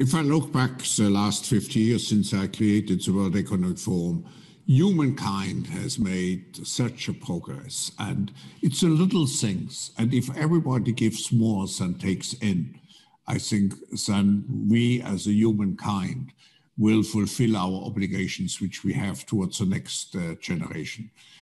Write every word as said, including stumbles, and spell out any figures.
If I look back the last fifty years since I created the World Economic Forum, humankind has made such a progress, and it's the little things. And if everybody gives more than takes in, I think then we as a humankind will fulfill our obligations which we have towards the next uh, generation.